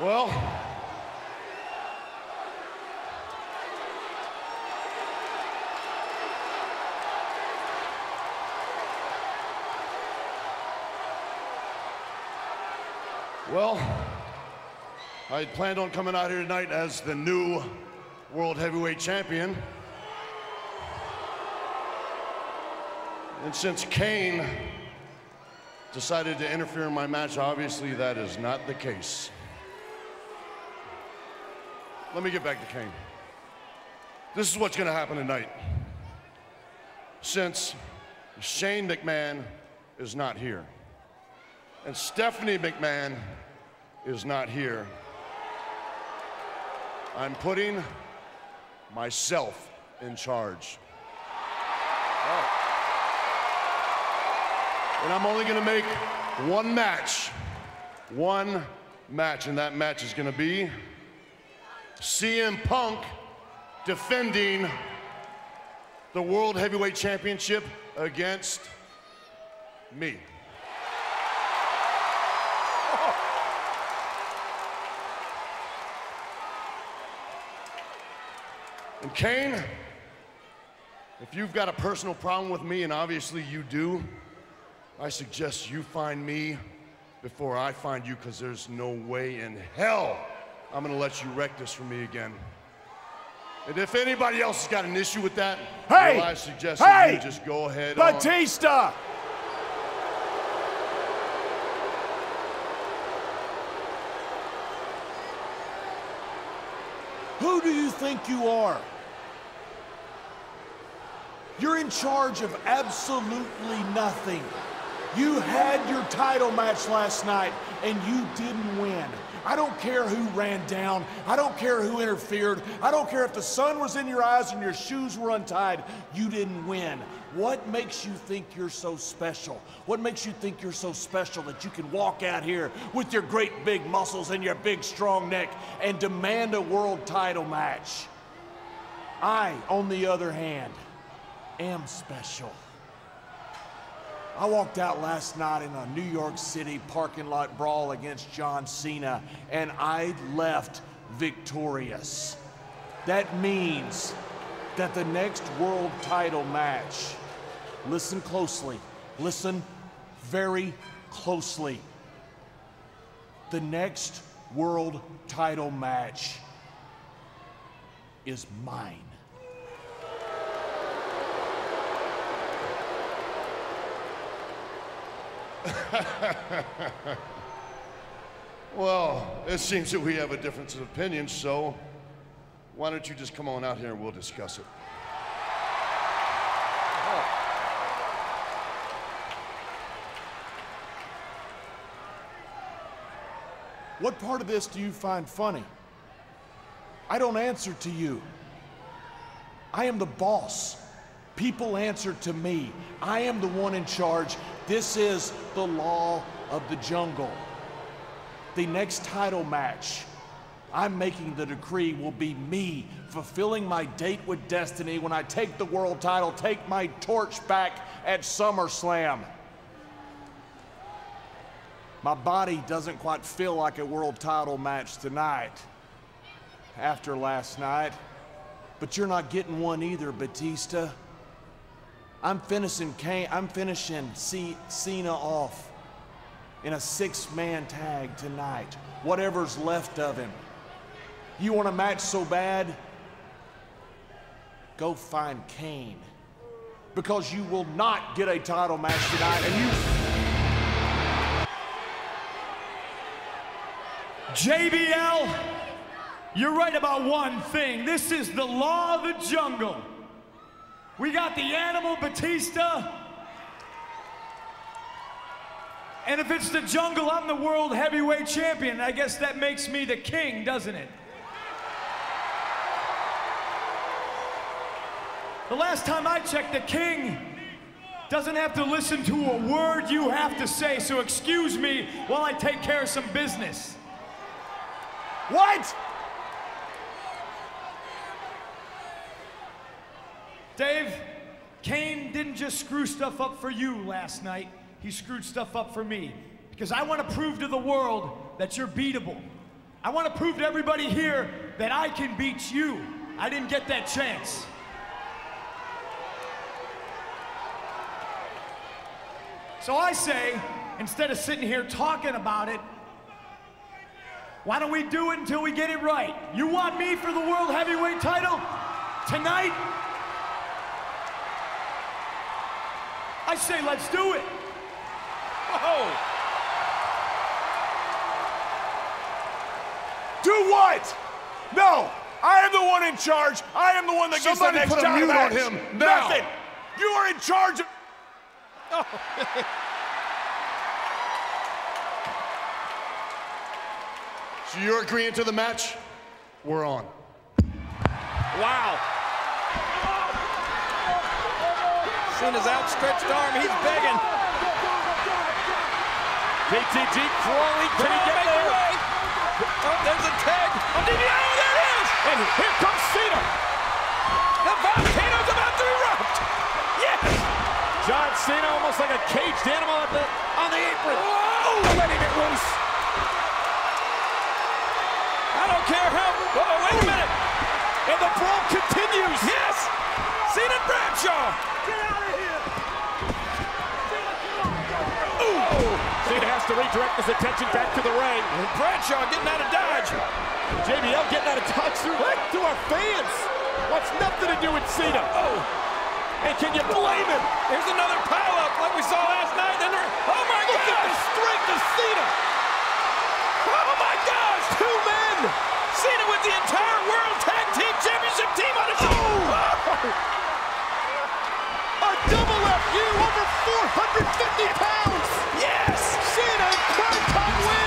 Well, I had planned on coming out here tonight as the new World Heavyweight Champion. And since Kane decided to interfere in my match, obviously that is not the case. Let me get back to Kane. This is what's gonna happen tonight. Since Shane McMahon is not here, and Stephanie McMahon is not here, I'm putting myself in charge. And I'm only gonna make one match, and that match is gonna be CM Punk defending the World Heavyweight Championship against me. And Kane, if you've got a personal problem with me, and obviously you do, I suggest you find me before I find you, because there's no way in hell I'm gonna let you wreck this for me again. And if anybody else has got an issue with that, well, I suggest that you just go ahead Batista! Who do you think you are? You're in charge of absolutely nothing. You had your title match last night and you didn't win. I don't care who ran down. I don't care who interfered. I don't care if the sun was in your eyes and your shoes were untied. You didn't win. What makes you think you're so special? What makes you think you're so special that you can walk out here with your great big muscles and your big strong neck and demand a world title match? I, on the other hand, am special. I walked out last night in a New York City parking lot brawl against John Cena, and I left victorious. That means that the next world title match, listen closely, listen very closely. The next world title match is mine. Well, it seems that we have a difference of opinion, so why don't you just come on out here and we'll discuss it. What part of this do you find funny? I don't answer to you. I am the boss. People answer to me. I am the one in charge. This is the law of the jungle. The next title match, I'm making the decree, will be me fulfilling my date with destiny when I take the world title, take my torch back at SummerSlam. My body doesn't quite feel like a world title match tonight after last night, but you're not getting one either, Batista. I'm finishing Cena off in a 6-man tag tonight, whatever's left of him. You want a match so bad? Go find Kane, because you will not get a title match tonight, and you... JBL, you're right about one thing. This is the law of the jungle. We got the animal Batista. And if it's the jungle, I'm the world heavyweight champion. I guess that makes me the king, doesn't it? The last time I checked, the king doesn't have to listen to a word you have to say, so excuse me while I take care of some business. What? Dave, Kane didn't just screw stuff up for you last night. He screwed stuff up for me. Because I want to prove to the world that you're beatable. I want to prove to everybody here that I can beat you. I didn't get that chance. So I say, instead of sitting here talking about it, why don't we do it until we get it right? You want me for the World Heavyweight title tonight? I say let's do it. Whoa! Do what? No, I am the one in charge. I am the one that gets the Somebody next put a title mute on match. him now. Nothing. You are in charge of... So you're agreeing to the match? We're on. Wow. Cena's outstretched arm, he's begging. KTG crawling, can he get there? Oh, there's a tag. Oh, there it is! And here comes Cena. The volcano's about to erupt. Yes! John Cena almost like a caged animal on the apron. Whoa! Letting it loose. I don't care how... Oh, wait a minute. And the brawl continues. Yes! Cena and Bradshaw. Get out of here! Cena has to redirect his attention back to the ring. And Bradshaw getting out of dodge. JBL getting out of touch through our fans. Wants nothing to do with Cena. Oh. And can you blame him? Here's another pileup like we saw last night. And oh my Look at the strength of Cena. Oh my gosh! Two men. Cena with the entire World Tag Team Championship team on his shoulder. A double FU over 450 pounds. Yes! Cena and Crime Time win.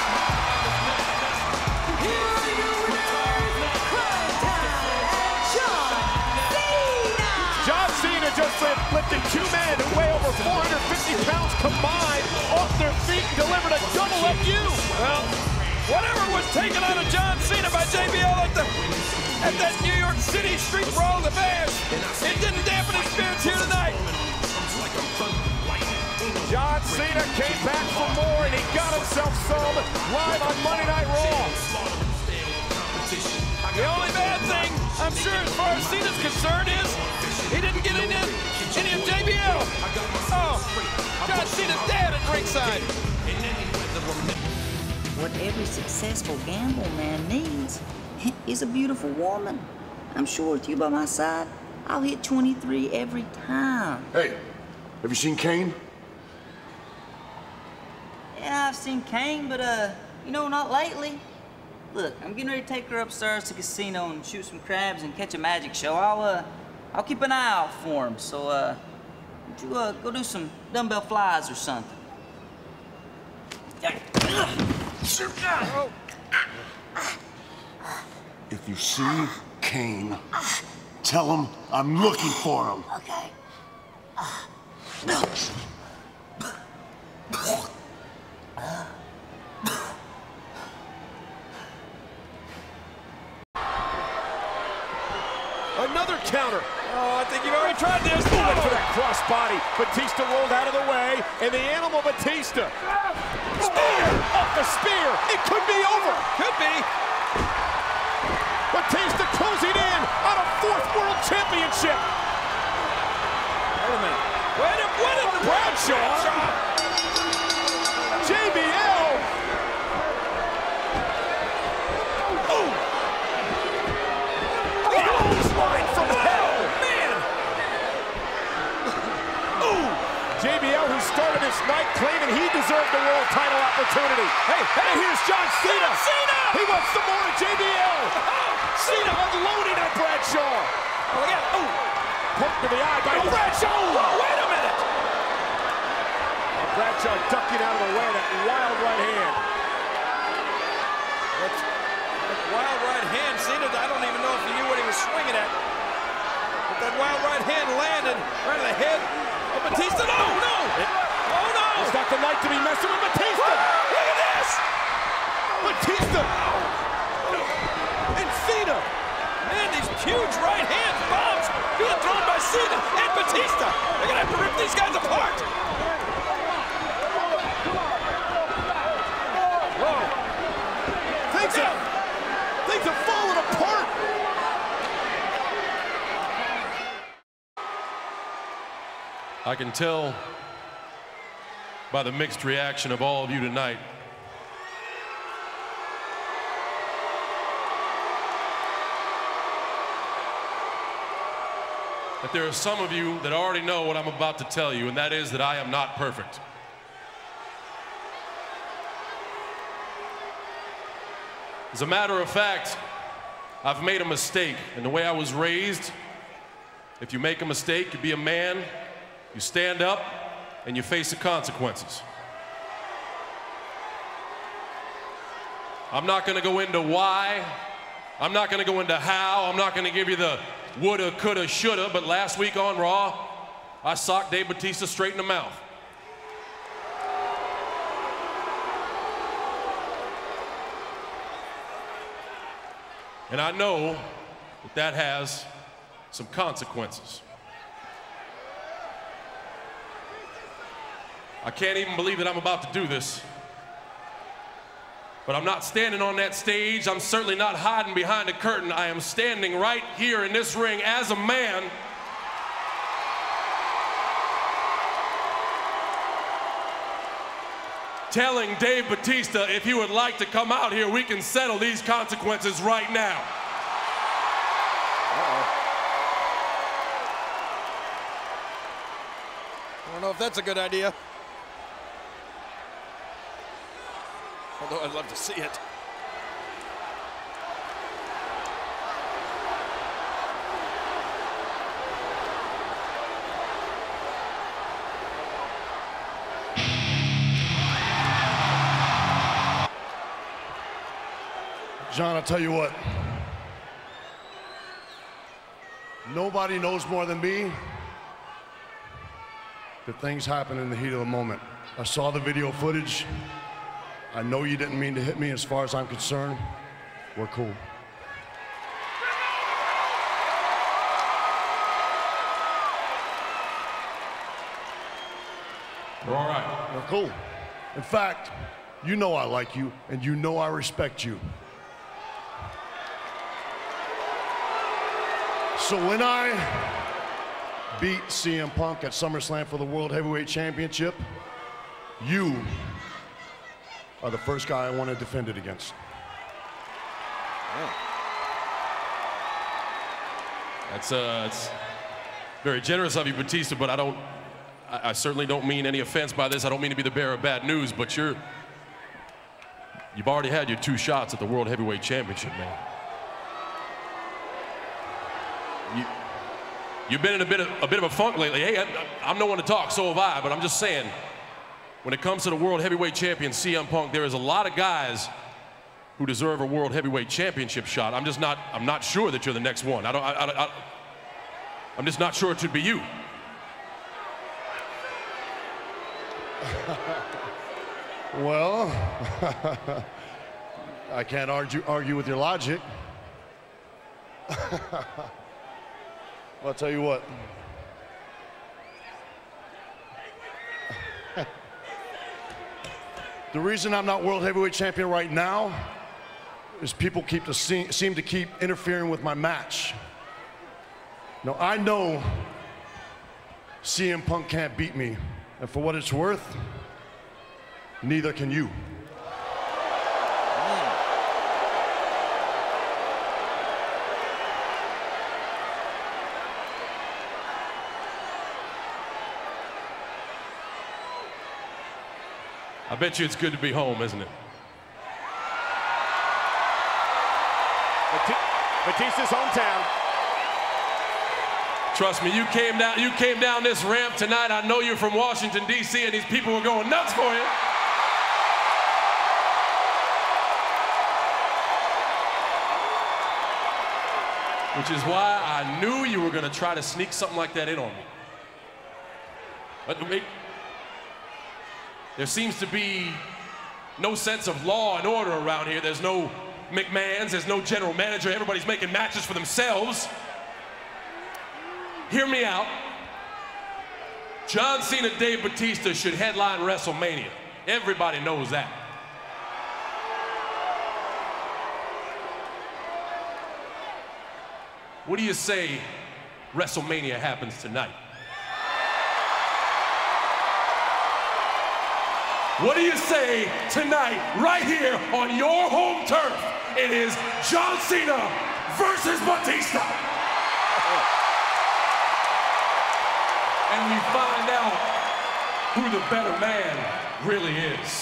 John Cena just lifted two men who weigh over 450 pounds combined off their feet and delivered a double FU. Well, whatever was taken out of John Cena by JBL at that New York City street brawl the Bears, it didn't dampen his spirits here tonight. John Cena came back for more and he got himself some live on Monday Night Raw. The only bad thing, I'm sure, as far as Cena's concerned is he didn't get any of JBL. Oh, John Cena's dad at ringside. What every successful gamble man needs is a beautiful woman. I'm sure with you by my side, I'll hit 23 every time. Hey, have you seen Kane? Yeah, I've seen Kane, but you know, not lately. Look, I'm getting ready to take her upstairs to the casino and shoot some crabs and catch a magic show. I'll keep an eye out for him. So, would you go do some dumbbell flies or something? If you see Kane, tell him I'm looking for him. Okay. Another counter. Oh, I think you've already tried this. Went for that crossbody. Batista rolled out of the way, and the animal Batista. Spear! Off the spear! It could be over! Could be. Batista closing in on a fourth world championship! Wait a minute. Wait a minute. Bradshaw! JBL! Line from hell! Man! JBL, who started this night claiming he deserved the world title opportunity. Hey, here's John Cena! Cena! He wants some more of JBL! Cena unloading on Bradshaw! Oh, again. Oh! Poked to the eye by Bradshaw! Oh, wait a minute! And Bradshaw ducking out of the way of that wild right hand. That's wild right hand. Cena, I don't even know if he knew what he was swinging at. But that wild right hand landed right in the head of Batista. No, no! Oh, no! It's not the night to be messing with Batista! Look at this! Batista! And Cena! Man, these huge right hands, bombs, being thrown by Cena and Batista. They're gonna have to rip these guys apart. Whoa. Things are I can tell by the mixed reaction of all of you tonight that there are some of you that already know what I'm about to tell you, and that is that I am not perfect. As a matter of fact, I've made a mistake, and the way I was raised, if you make a mistake, you be a man, you stand up, and you face the consequences. I'm not gonna go into why, I'm not gonna go into how, I'm not gonna give you the woulda, coulda, shoulda, but last week on Raw, I socked Dave Batista straight in the mouth. And I know that that has some consequences. I can't even believe that I'm about to do this. But I'm not standing on that stage. I'm certainly not hiding behind a curtain. I am standing right here in this ring as a man. Telling Dave Batista, if he would like to come out here, we can settle these consequences right now. I don't know if that's a good idea. Although I'd love to see it. John, I'll tell you what. Nobody knows more than me that things happen in the heat of the moment. I saw the video footage. I know you didn't mean to hit me. As far as I'm concerned, we're cool. We're all right. We're cool. In fact, you know I like you, and you know I respect you. So when I beat CM Punk at SummerSlam for the World Heavyweight Championship, you are the first guy I want to defend it against. It's very generous of you, Batista, but I certainly don't mean any offense by this. I don't mean to be the bearer of bad news, but you've already had your 2 shots at the World Heavyweight Championship, man. You've been in a bit of a funk lately. Hey, I'm no one to talk, so have I, but I'm just saying, when it comes to the World Heavyweight Champion, CM Punk, there is a lot of guys who deserve a World Heavyweight Championship shot. I'm not sure that you're the next one. I'm just not sure it should be you. Well, I can't argue with your logic. Well, I'll tell you what. The reason I'm not World Heavyweight Champion right now is people seem to keep interfering with my match. Now, I know CM Punk can't beat me, and for what it's worth, neither can you. I bet you it's good to be home, isn't it? Batista's hometown. Trust me, you came down this ramp tonight. I know you're from Washington, D.C., and these people were going nuts for you. Which is why I knew you were going to try to sneak something like that in on me. But there seems to be no sense of law and order around here. There's no McMahons, there's no general manager. Everybody's making matches for themselves. Hear me out. John Cena, Dave Batista should headline WrestleMania. Everybody knows that. What do you say WrestleMania happens tonight? What do you say tonight, right here on your home turf? It is John Cena versus Batista. And we find out who the better man really is.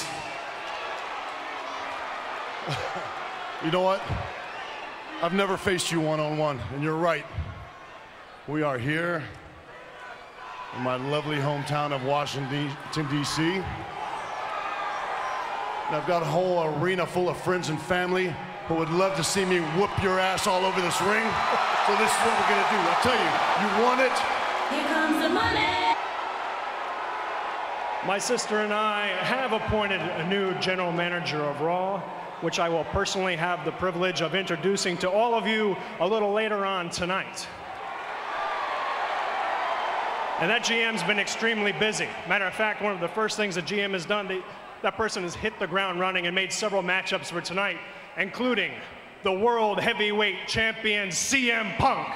You know what? I've never faced you one-on-one, and you're right. We are here in my lovely hometown of Washington, D.C. And I've got a whole arena full of friends and family who would love to see me whoop your ass all over this ring. So this is what we're gonna do. I'll tell you, you want it? Here comes the money. My sister and I have appointed a new general manager of Raw, which I will personally have the privilege of introducing to all of you a little later on tonight. And that GM's been extremely busy. Matter of fact, one of the first things the GM has done, that person has hit the ground running and made several matchups for tonight, including the World Heavyweight Champion CM Punk.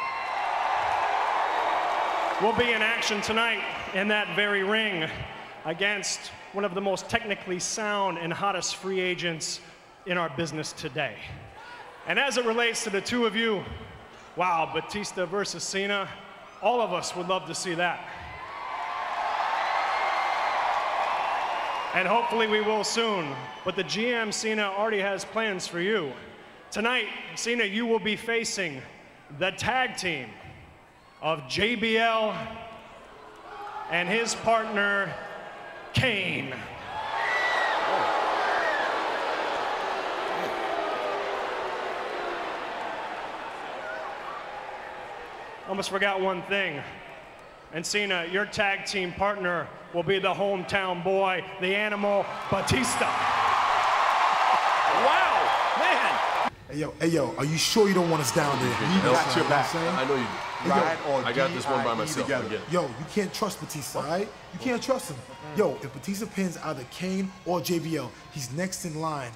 Will be in action tonight in that very ring against one of the most technically sound and hottest free agents in our business today. And as it relates to the two of you, wow, Batista versus Cena, all of us would love to see that. And hopefully we will soon, but the GM Cena already has plans for you. Tonight, Cena, you will be facing the tag team of JBL and his partner, Kane. Almost forgot one thing. And Cena, your tag team partner will be the hometown boy, the Animal Batista. Wow, man. Hey yo, are you sure you don't want us down there? You got your back. I know you do. Ride I got this one by myself. Again. Yo, you can't trust Batista, all right? You can't trust him. Yo, if Batista pins either Kane or JBL, he's next in line.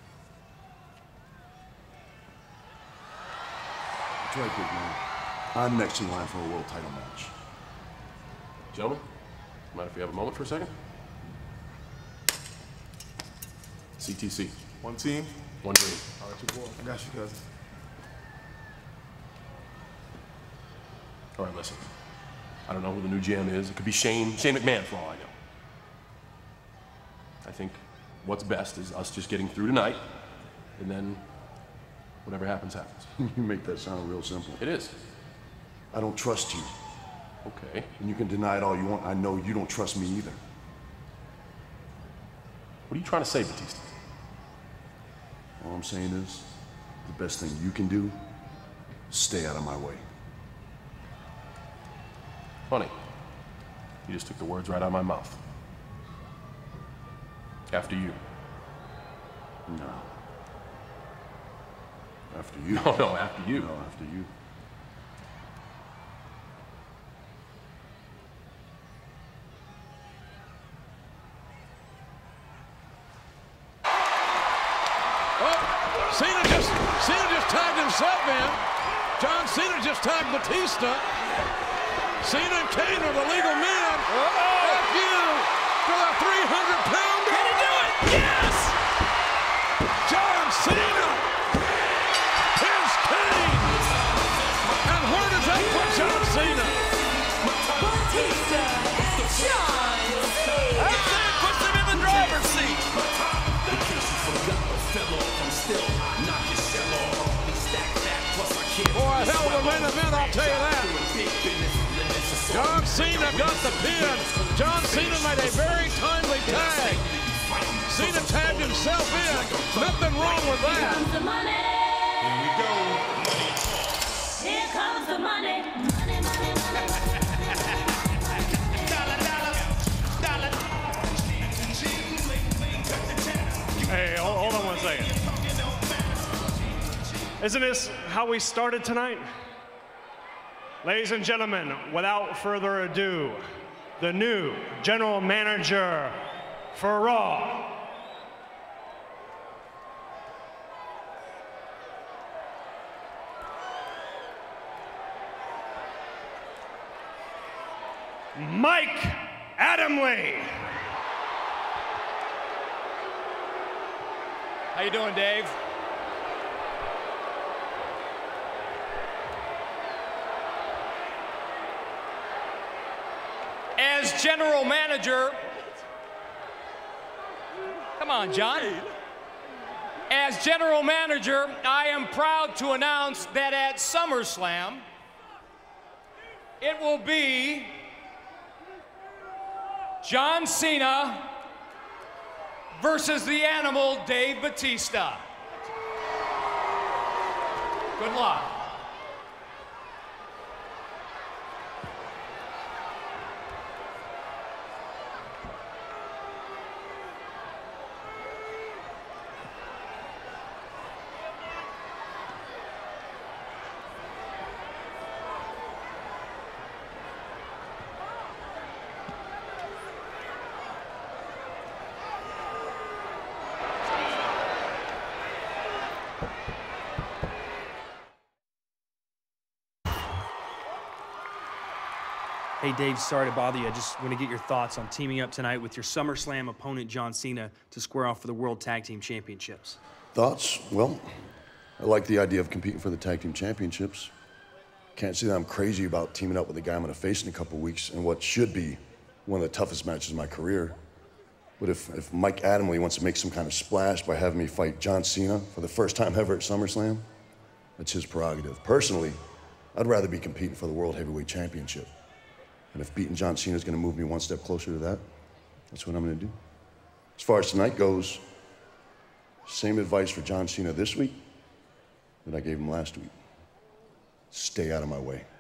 That's right, big man. I'm next in line for a world title match. Gentlemen, mind if we have a moment for a second? CTC. One team, one dream. all right, your boy. I got you, cousin. All right, listen. I don't know who the new GM is. It could be Shane McMahon for all I know. I think what's best is us just getting through tonight, and then whatever happens, happens. You make that sound real simple. It is. I don't trust you. Okay. And you can deny it all you want. I know you don't trust me either. What are you trying to say, Batista? All I'm saying is, the best thing you can do is stay out of my way. Funny. You just took the words right out of my mouth. After you. No. After you. No, after you. No, after you. Cena just tagged himself in. John Cena just tagged Batista. Cena and Kane are the legal men. F you for the 300-pounder. Can he do it? Yes! John Cena pins Kane. And where does that put John Cena? Batista and John Cena. That puts him in the driver's seat. Boy, a hell of a main event, I'll tell you that. John Cena got the pin. John Cena made a very timely tag. Cena tagged himself in. Nothing wrong with Here that. comes the money. Here we go. Here comes the money. Money, money, money. Hey, hold on one second. Isn't this how we started tonight? Ladies and gentlemen, without further ado, the new general manager for Raw. Mike Adamle. How you doing, Dave? As general manager, come on, John. As general manager, I am proud to announce that at SummerSlam, it will be John Cena versus the Animal, Dave Batista. Good luck. Hey, Dave, sorry to bother you. I just want to get your thoughts on teaming up tonight with your SummerSlam opponent, John Cena, to square off for the World Tag Team Championships. Thoughts? Well, I like the idea of competing for the Tag Team Championships. Can't say that I'm crazy about teaming up with the guy I'm going to face in a couple weeks in what should be one of the toughest matches of my career. But if Mike Adamle wants to make some kind of splash by having me fight John Cena for the first time ever at SummerSlam, that's his prerogative. Personally, I'd rather be competing for the World Heavyweight Championship. And if beating John Cena is going to move me one step closer to that, that's what I'm going to do. As far as tonight goes, same advice for John Cena this week that I gave him last week. Stay out of my way.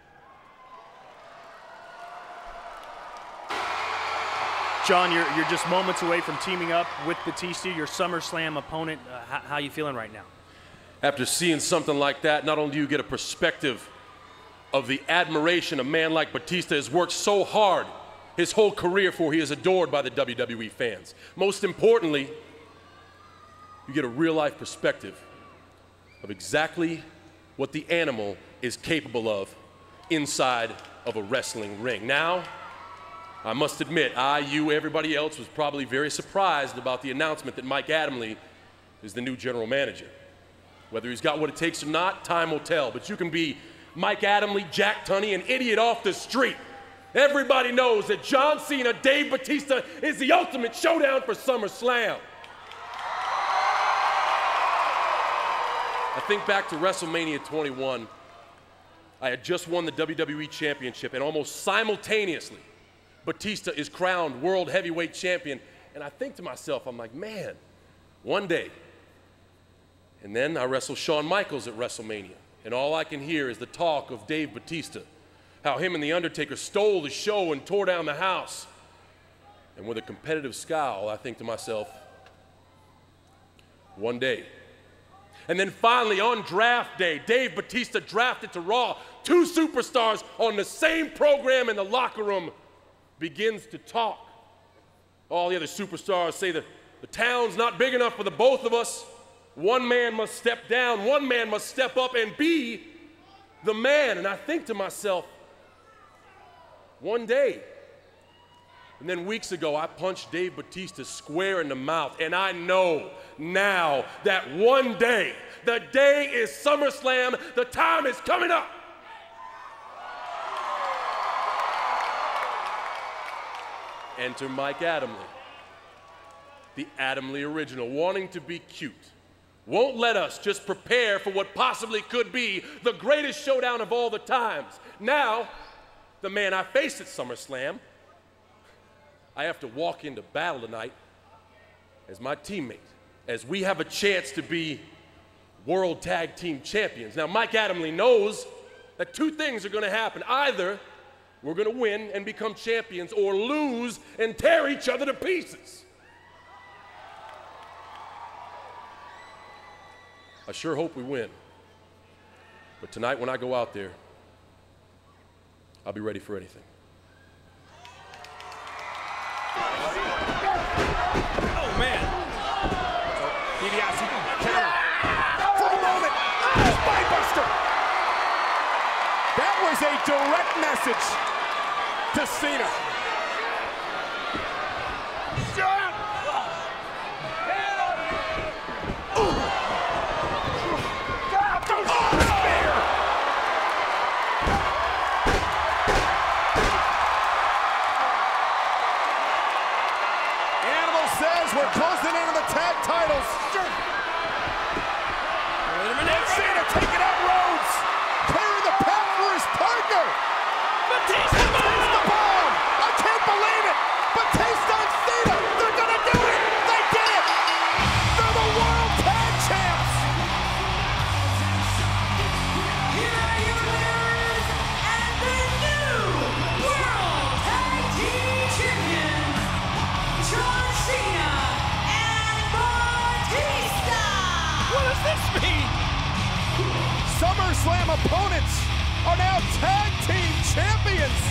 John, you're just moments away from teaming up with Batista, your SummerSlam opponent. How you feeling right now? After seeing something like that, not only do you get a perspective of the admiration a man like Batista has worked so hard his whole career for, he is adored by the WWE fans. Most importantly, you get a real-life perspective of exactly what the Animal is capable of inside of a wrestling ring. Now, I must admit, you, everybody else was probably very surprised about the announcement that Mike Adamle is the new general manager. Whether he's got what it takes or not, time will tell. But you can be Mike Adamle, Jack Tunney, an idiot off the street. Everybody knows that John Cena, Dave Batista is the ultimate showdown for SummerSlam. I think back to WrestleMania 21. I had just won the WWE Championship, and almost simultaneously, Batista is crowned World Heavyweight Champion. And I think to myself, I'm like, man, one day. And then I wrestle Shawn Michaels at WrestleMania. And all I can hear is the talk of Dave Batista, how him and The Undertaker stole the show and tore down the house. And with a competitive scowl, I think to myself, one day. And then finally, on draft day, Dave Batista drafted to Raw. Two superstars on the same program in the locker room begins to talk. All the other superstars say that the town's not big enough for the both of us. One man must step down, one man must step up and be the man. And I think to myself, one day. And then weeks ago, I punched Dave Batista square in the mouth. And I know now that one day, the day is SummerSlam, the time is coming up. Enter Mike Adamle, the Adamle original, wanting to be cute. Won't let us just prepare for what possibly could be the greatest showdown of all the times. Now, the man I face at SummerSlam, I have to walk into battle tonight as my teammate, as we have a chance to be World Tag Team Champions. Now, Mike Adamle knows that two things are going to happen. Either we're going to win and become champions, or lose and tear each other to pieces. I sure hope we win. But tonight when I go out there, I'll be ready for anything. Oh, man. DiBiase counter. For a moment. Spinebuster. That was a direct message to Cena. says we're closing in on the tag titles. And Cena taking out Rhodes, clearing the path for his partner. Batista bomb! I can't believe it! Batista and Cena, they're gonna do it! They did it! They're the World Tag Champs! Here are your winners and the new World Tag Team Champions, John Cena and Batista! What does this mean? SummerSlam opponents are now tag team champions!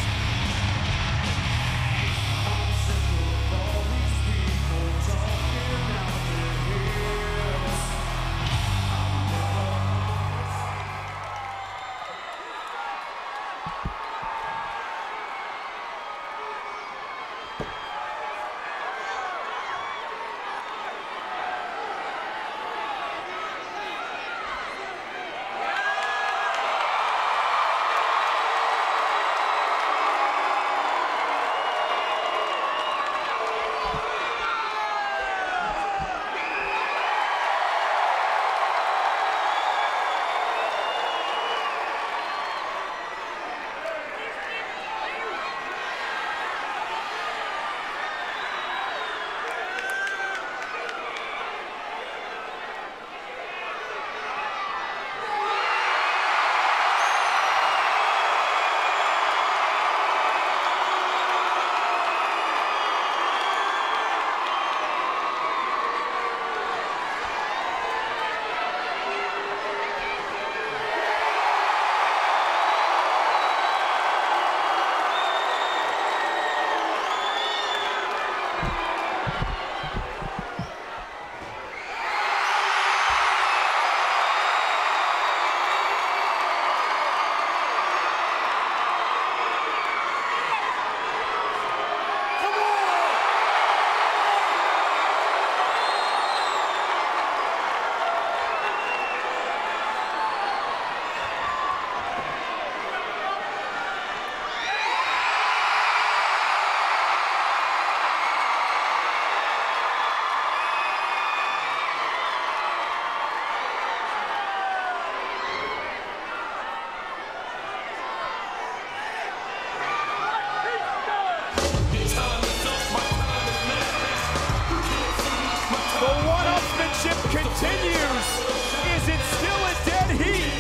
Continues. Is it still a dead heat?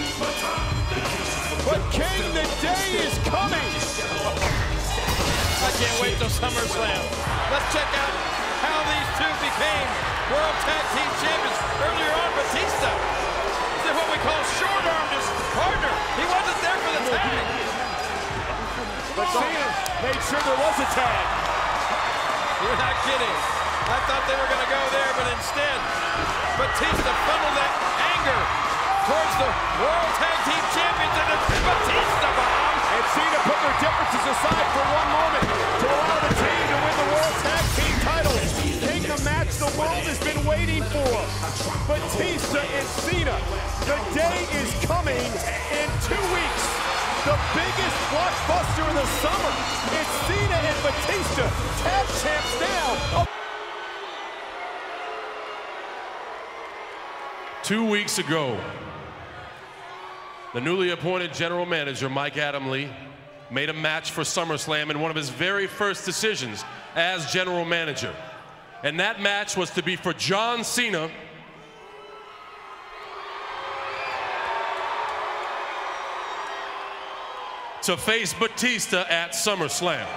But King, the day is coming. I can't wait till SummerSlam. Let's check out how these two became World Tag Team Champions. Earlier on, Batista. This is what we call short-armed his partner. He wasn't there for the tag. But Cena made sure there was a tag. You're not kidding. I thought they were going to go there, but instead, Batista funneled that anger towards the World Tag Team Champions, and it's Batista bomb. And Cena put their differences aside for one moment to allow the team to win the World Tag Team titles. King, the match the world has been waiting for. Batista and Cena, the day is coming in 2 weeks. The biggest blockbuster of the summer. It's Cena and Batista, tag champs now. 2 weeks ago, the newly appointed general manager, Mike Adamle, made a match for SummerSlam in one of his very first decisions as general manager. And that match was to be for John Cena to face Batista at SummerSlam.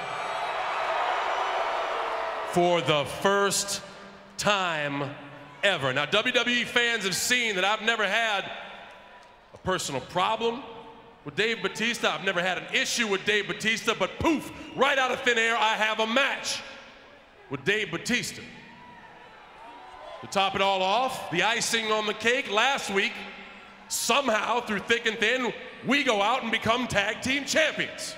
For the first time ever. Now, WWE fans have seen that I've never had a personal problem with Dave Batista. I've never had an issue with Dave Batista, but poof, right out of thin air, I have a match with Dave Batista. To top it all off, the icing on the cake last week, somehow, through thick and thin, we go out and become tag team champions.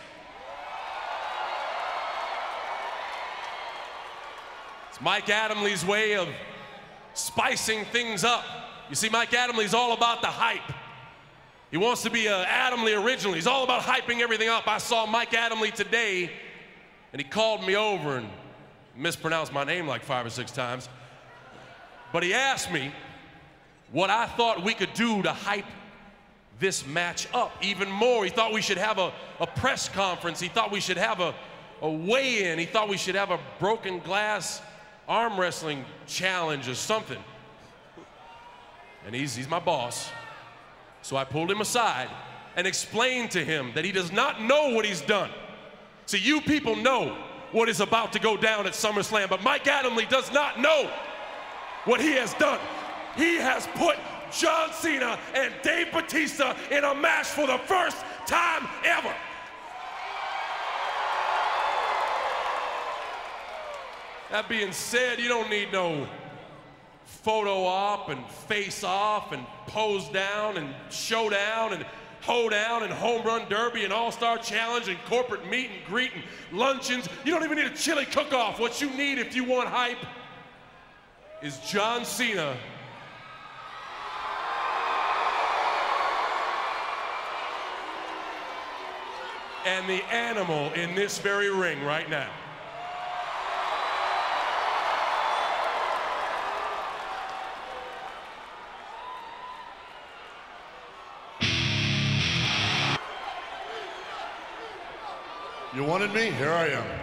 It's Mike Adamle's way of spicing things up. You see, Mike Adamle's all about the hype. He wants to be Adamle original. He's all about hyping everything up. I saw Mike Adamle today, and he called me over and mispronounced my name like 5 or 6 times. But he asked me what I thought we could do to hype this match up even more. He thought we should have a press conference. He thought we should have a weigh-in. He thought we should have a broken glass arm wrestling challenge or something. And he's my boss. So I pulled him aside and explained to him that he does not know what he's done. See, you people know what is about to go down at SummerSlam, but Mike Adamle does not know what he has done. He has put John Cena and Dave Bautista in a match for the first time ever. That being said, you don't need no photo op and face off and pose down and showdown and hoedown and home run derby and all-star challenge and corporate meet and greet and luncheons. You don't even need a chili cook-off. What you need if you want hype is John Cena and the animal in this very ring right now. You wanted me? Here I am.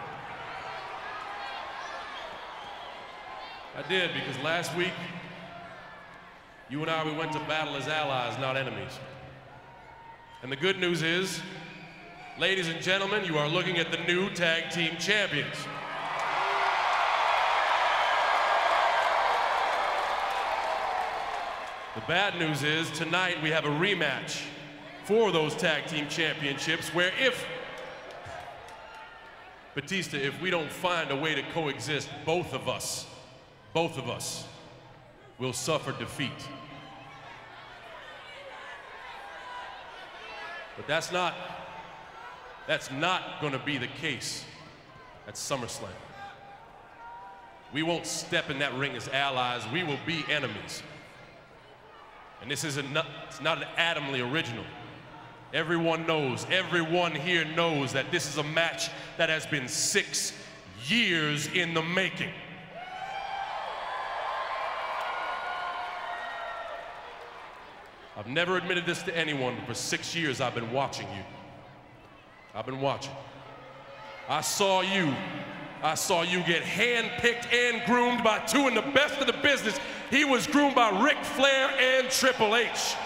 I did, because last week, you and I, we went to battle as allies, not enemies. And the good news is, ladies and gentlemen, you are looking at the new tag team champions. The bad news is, tonight we have a rematch for those tag team championships, where if Batista, if we don't find a way to coexist, both of us will suffer defeat. But that's not going to be the case at SummerSlam. We won't step in that ring as allies. We will be enemies. And this is it's not an Adamle original. Everyone knows, everyone here knows that this is a match that has been 6 years in the making. I've never admitted this to anyone, but for 6 years I've been watching you. I've been watching. I saw you get handpicked and groomed by two in the best of the business. He was groomed by Ric Flair and Triple H.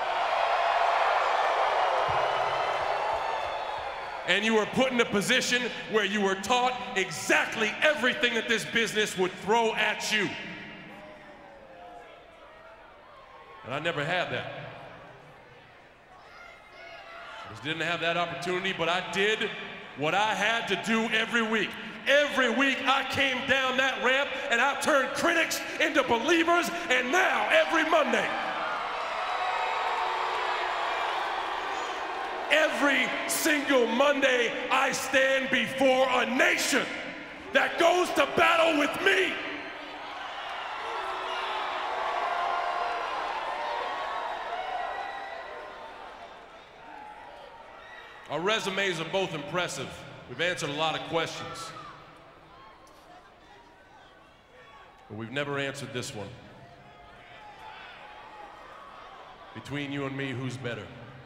And you were put in a position where you were taught exactly everything that this business would throw at you. And I never had that. I just didn't have that opportunity, but I did what I had to do every week. Every week I came down that ramp and I turned critics into believers, and now every Monday, every single Monday, I stand before a nation that goes to battle with me. Our resumes are both impressive. We've answered a lot of questions. But we've never answered this one. Between you and me, who's better?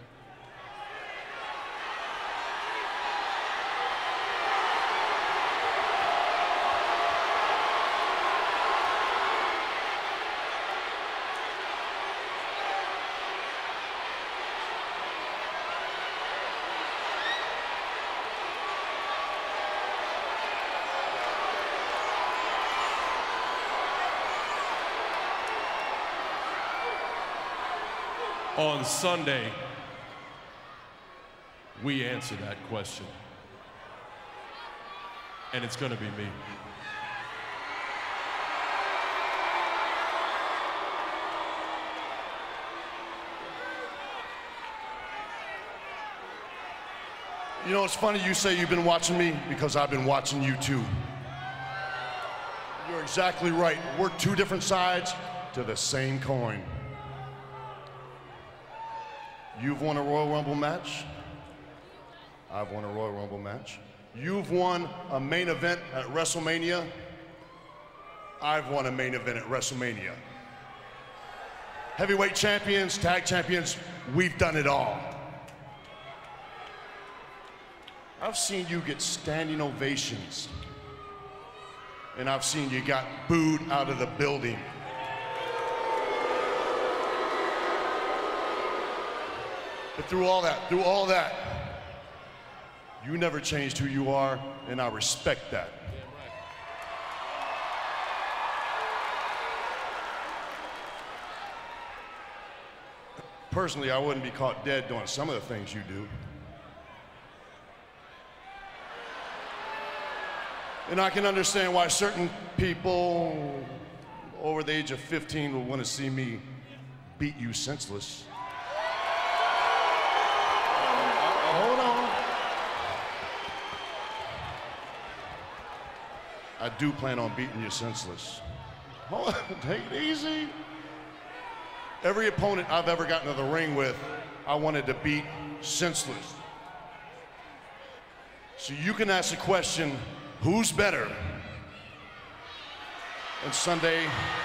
On Sunday, we answer that question. And it's gonna be me. You know, it's funny you say you've been watching me, because I've been watching you too. You're exactly right. We're two different sides to the same coin. You've won a Royal Rumble match. I've won a Royal Rumble match. You've won a main event at WrestleMania. I've won a main event at WrestleMania. Heavyweight champions, tag champions, we've done it all. I've seen you get standing ovations, and I've seen you got booed out of the building. But through all that, you never changed who you are, and I respect that. Personally, I wouldn't be caught dead doing some of the things you do. And I can understand why certain people over the age of 15 will want to see me beat you senseless. Hold on. I do plan on beating you senseless. Hold on, take it easy. Every opponent I've ever gotten to the ring with, I wanted to beat senseless. So you can ask the question, who's better? And Sunday,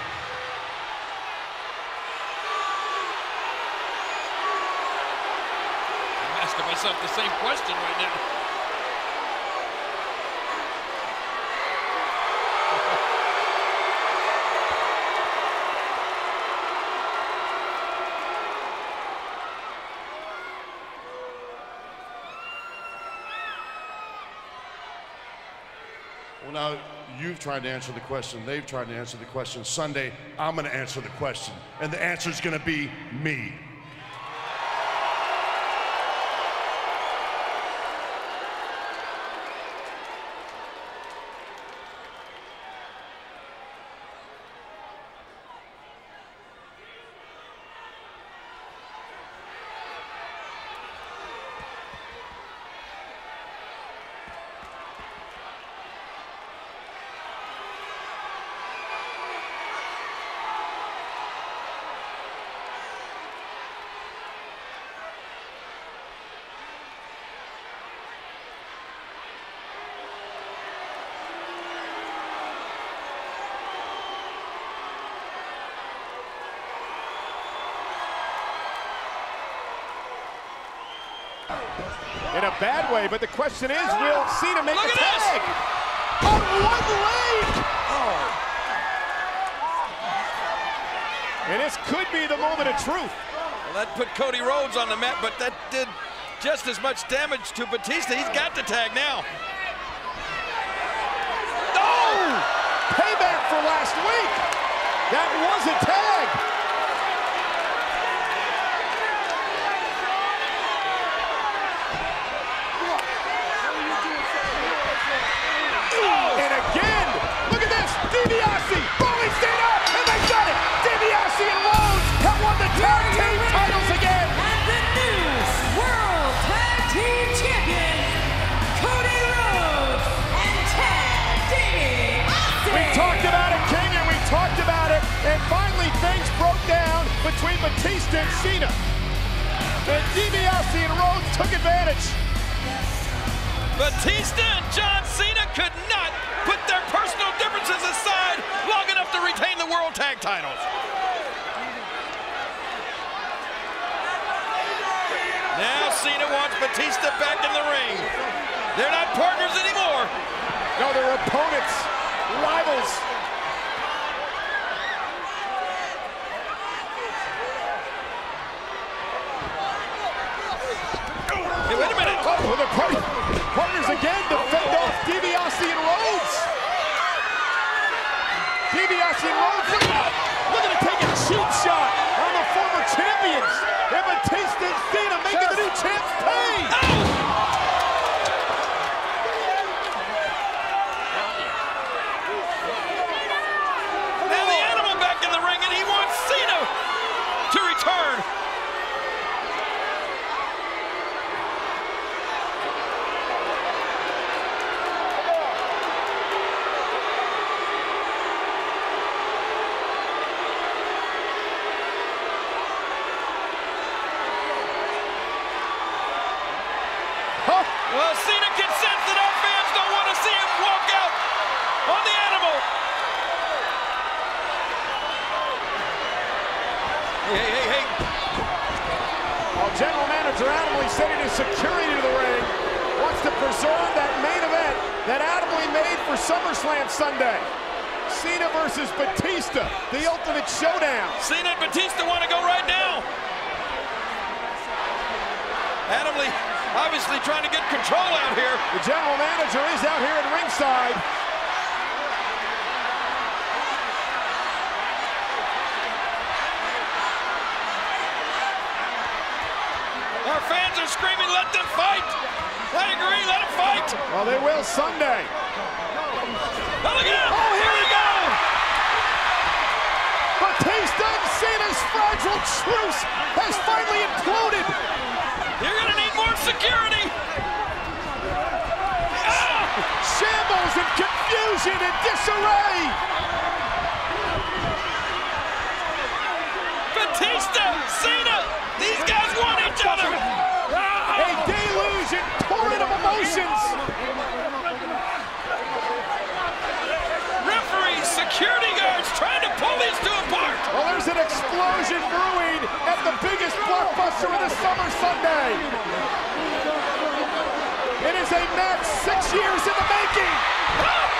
I'm asking myself the same question right now. well, now you've tried to answer the question, they've tried to answer the question. Sunday, I'm gonna answer the question, and the answer's gonna be me. In a bad way, but the question is, will Cena make the tag? On one leg! Oh. And this could be the moment of truth. Well, that put Cody Rhodes on the mat, but that did just as much damage to Batista. He's got the tag now. Oh! Payback for last week! That was a tag! And again, look at this, DiBiase, rolling Cena, and they got it! DiBiase and Rhodes have won the tag team titles again! And the new World Tag Team Champion, Cody Rhodes and Ted DiBiase. We talked about it, King, and we talked about it, and finally things broke down between Batista and Cena. And DiBiase and Rhodes took advantage. Batista and John Cena could not put their personal differences aside long enough to retain the World Tag Titles. Now Cena wants Batista back in the ring. They're not partners anymore. No, they're opponents, rivals. Hey, wait a minute. Oh, the partners again to fend off DiBiase and Rhodes. DiBiase and Rhodes, look at it taking a cheap shot on the former champions. And Batista and Cena making the new champs pay. Now the Animal back in the ring, and he wants Cena to return. Hey. Well, General Manager Adam Lee sending his security to the ring. Wants to preserve that main event that Adam Lee made for SummerSlam Sunday. Cena versus Batista, the ultimate showdown. Cena and Batista want to go right now. Adam Lee obviously trying to get control out here. The general manager is out here at ringside. Our fans are screaming, let them fight. I agree, let them fight. Well, they will Sunday. Oh, look at him. Oh, here we go. Batista and Cena's fragile truce has finally imploded. You're gonna need more security. Ah! Shambles and confusion and disarray. Batista, Cena, these guys want each other. A deluge and torrent of emotions. Referees, security guards trying to pull these two apart. Well, there's an explosion brewing at the biggest blockbuster of the summer Sunday. It is a match 6 years in the making.